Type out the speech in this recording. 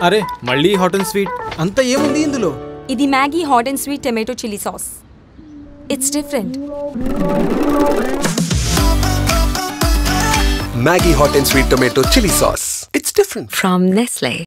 అరే మళ్ళీ hot and sweet అంత ఏముంది ఇందులో? ఇది Maggi hot and sweet tomato chilli sauce. It's different. Maggi hot and sweet tomato chili sauce. It's different. From Nestle.